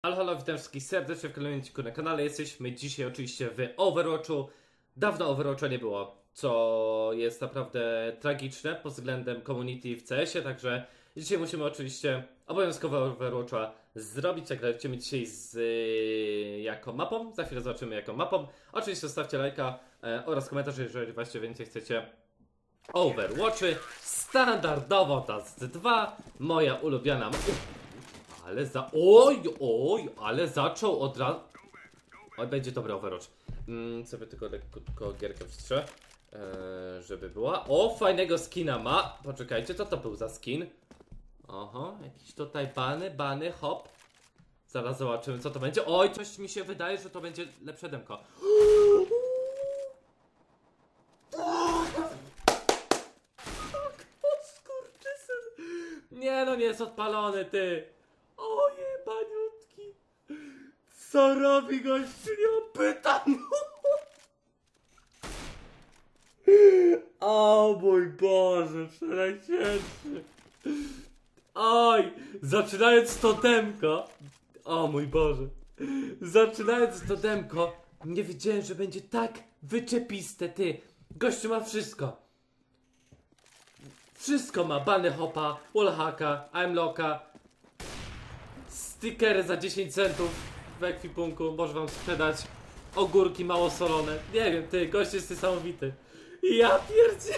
Halo, halo, witam wszystkich serdecznie w kolejnym odcinku na kanale. Jesteśmy dzisiaj oczywiście w Overwatchu. Dawno Overwatcha nie było, co jest naprawdę tragiczne pod względem community w CS-ie, także dzisiaj musimy oczywiście obowiązkowo Overwatcha zrobić. Tak, lecimy dzisiaj z jaką mapą, za chwilę zobaczymy jaką mapą. Oczywiście zostawcie lajka oraz komentarz, jeżeli właśnie więcej chcecie Overwatchy. Standardowo TAS 2, moja ulubiona ale ale zaczął od razu. Oj, będzie dobry Overwatch. Sobie tylko lekko gierkę wstrzę, żeby była. O, fajnego skina ma. Poczekajcie, co to był za skin? Oho, jakiś tutaj bany, hop. Zaraz zobaczymy, co to będzie. Oj, coś mi się wydaje, że to będzie lepsze demko. O skurczysyn. Nie no, nie jest odpalony, ty. O jebaniutki. Co robi gościu? Nie mam pytań. O mój Boże, przeleciewszy. Oj, zaczynając to demko. O mój Boże. Zaczynając to demko, nie wiedziałem, że będzie tak wyczepiste, ty. Gościu ma wszystko. Wszystko ma. Bany hopa, wallhacka, aimlocka, stickery za 10 centów w ekwipunku, może wam sprzedać. Ogórki mało solone. Nie wiem, ty, gość jest niesamowity. Ja pierdzie.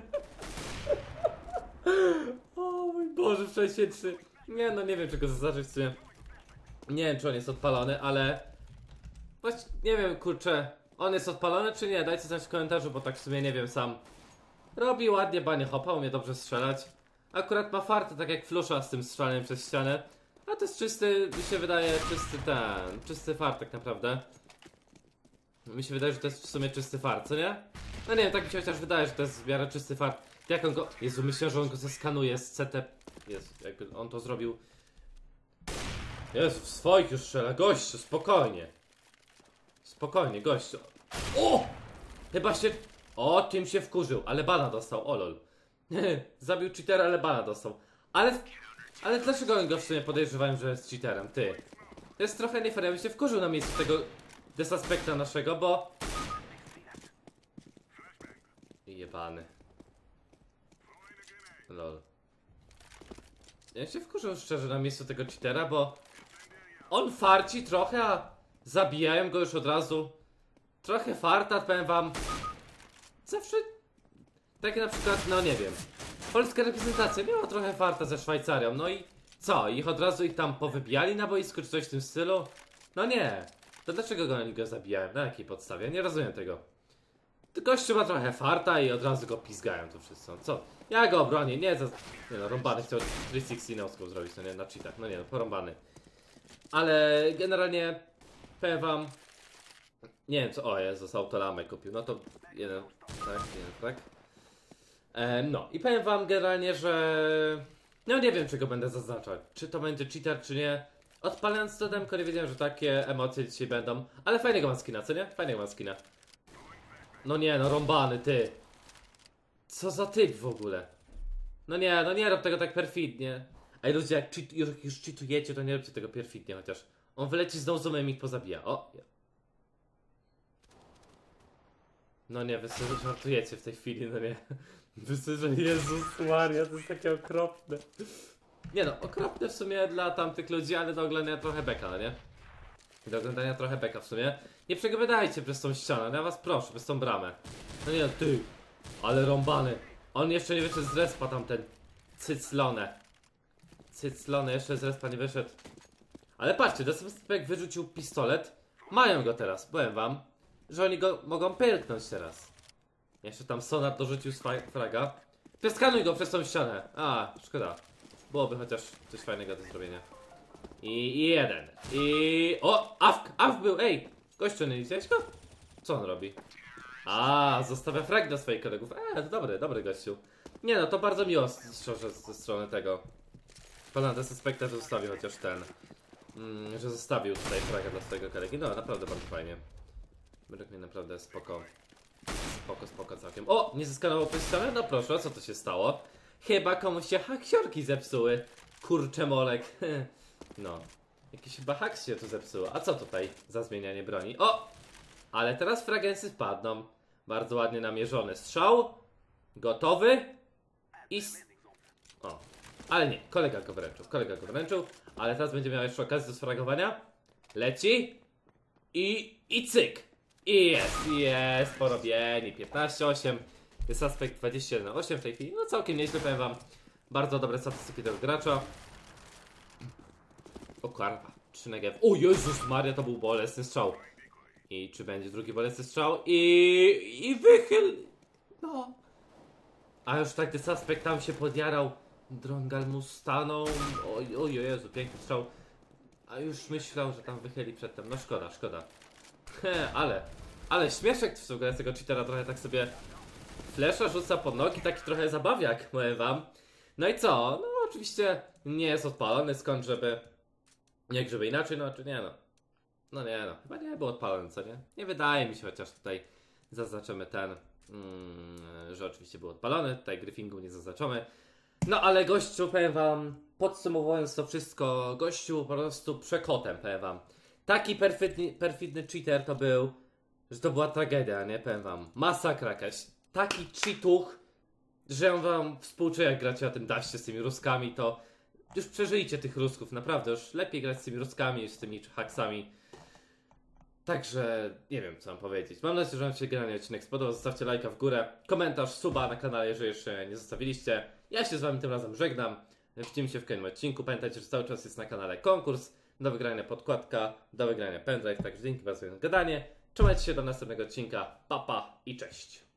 O mój Boże, prześwietny. Nie no, nie wiem czego zaznaczyć w sumie. Nie wiem, czy on jest odpalony, ale właśnie nie wiem, kurczę, on jest odpalony czy nie? Dajcie znać w komentarzu, bo tak w sumie nie wiem sam. Robi ładnie banie hopa, umie dobrze strzelać. Akurat ma fartę, tak jak Flusza z tym strzelaniem przez ścianę. A to jest czysty, mi się wydaje, czysty fart tak naprawdę. Mi się wydaje, że to jest w sumie czysty fart, co nie? No nie wiem, tak mi się chociaż wydaje, że to jest w miarę czysty fart. Jak on go... Jezu, myślę, że on go zeskanuje z CT... Jezu, jakby on to zrobił... Jezu, w swoich już strzela. Gościu, spokojnie. Spokojnie, gościu. O! Chyba się... O, tym się wkurzył, ale bana dostał, o lol. Zabił cheatera, ale bana dostał. Ale dlaczego oni go w sumie podejrzewają, że jest cheaterem, ty? To jest trochę nie fair, ja bym się wkurzył na miejscu tego desaspekta naszego, bo... Jebany. Lol. Ja się wkurzył szczerze na miejscu tego cheatera, bo... On farci trochę, a zabijają go już od razu. Trochę farta, powiem wam. Zawsze... Takie na przykład, no nie wiem. Polska reprezentacja miała trochę farta ze Szwajcarią, no i co? Ich od razu ich tam powybijali na boisku, czy coś w tym stylu? No nie. To dlaczego oni go zabijają? Na jakiej podstawie? Nie rozumiem tego. Gościu ma trochę farta i od razu go pizgają tu wszyscy. Co? Ja go obronię, nie za... Nie no, rąbany chciał 360 no zrobić, no nie, na cheatach. No nie no, porąbany. Ale generalnie powiem wam... Nie wiem co... O Jezus, autolamę kupił. No to jeden tak. No i powiem wam generalnie, że... No nie wiem czego będę zaznaczać. Czy to będzie cheater, czy nie. Odpalając to demko nie wiedziałem, że takie emocje dzisiaj będą. Ale fajnego mam skina, co nie? Fajnego mam skina. No nie, no rąbany, ty. Co za typ w ogóle? No nie rób tego tak perfidnie. Ej ludzie, jak już cheatujecie, to nie róbcie tego perfidnie chociaż. On wyleci z zoomem i ich pozabija. O! No nie, wy sobie żartujecie w tej chwili, no nie. Wy sobie, że Jezus Maria, to jest takie okropne. Nie no, okropne w sumie dla tamtych ludzi, ale do oglądania trochę beka, no nie? Do oglądania trochę beka w sumie. Nie przegadajcie przez tą ścianę, no ja was proszę, przez tą bramę. No nie no, ty. Ale rąbany. On jeszcze nie wyszedł z respa tamten. Cyclone. Cyclone, jeszcze z respa nie wyszedł. Ale patrzcie, Desaspekt wyrzucił pistolet. Mają go teraz, powiem wam. Że oni go mogą pyrknąć teraz. Jeszcze tam Sonar dorzucił fraga. Przeskanuj go przez tą ścianę. A, szkoda. Byłoby chociaż coś fajnego do zrobienia. I jeden. O! Awk był, ej! Gościu, nie widziałeś go? Co on robi? A, zostawia frag dla swoich kolegów. To dobry gościu. Nie no, to bardzo miło szczerze ze strony tego pana Desaspekta, że zostawił chociaż ten. Że zostawił tutaj fraga dla swojego kolegi. No, naprawdę bardzo fajnie. Według mnie naprawdę spoko. Spoko całkiem. O! Nie zeskanował przez ścianę? No proszę, co to się stało? Chyba komuś się haksiorki zepsuły. Kurczę molek. No. Jakiś chyba haks się tu zepsuło. A co tutaj za zmienianie broni? O! Ale teraz fragensy spadną. Bardzo ładnie namierzony strzał. Gotowy. O. Ale nie, kolega go wręczył. Ale teraz będzie miał jeszcze okazję do sfragowania. Leci. I cyk. I jest porobieni. 15-8. Jest aspekt 21-8 w tej chwili. No całkiem nieźle, powiem wam. Bardzo dobre statystyki tego gracza. O karwa. 3 negev. O Jezus Maria, to był bolesny strzał. I czy będzie drugi bolesny strzał? I wychyl. No. A już tak ten suspekt tam się podjarał. Drongal mu stanął. Oj, Jezu, piękny strzał. A już myślał, że tam wychyli przedtem. No szkoda. Ale śmieszek w sumie z tego cheatera trochę tak sobie flesza rzuca pod nogi, taki trochę zabawiak, powiem wam. No i co? No oczywiście nie jest odpalony, skąd żeby... Jak żeby inaczej, no czy nie no. No nie no, chyba nie był odpalony, co nie? Nie wydaje mi się, chociaż tutaj zaznaczymy ten, że oczywiście był odpalony, tutaj griffingu nie zaznaczamy. No ale gościu, powiem wam, podsumowując to wszystko, gościu po prostu przekotem, powiem wam. Taki perfidny cheater to był, że to była tragedia, nie? Powiem wam, masakra jakaś. Taki cheatuch, że ja wam współczuję, jak gracie na tym daście z tymi Ruskami, to już przeżyjcie tych Rusków, naprawdę, już lepiej grać z tymi Ruskami niż z tymi haksami. Także nie wiem co mam powiedzieć. Mam nadzieję, że wam się generalnie odcinek spodobał. Zostawcie lajka w górę, komentarz, suba na kanale, jeżeli jeszcze nie zostawiliście. Ja się z wami tym razem żegnam. Widzimy się w kolejnym odcinku. Pamiętajcie, że cały czas jest na kanale konkurs. Do wygrania podkładka, do wygrania pendrive. Także dzięki bardzo za gadanie. Trzymajcie się do następnego odcinka. Pa, pa i cześć.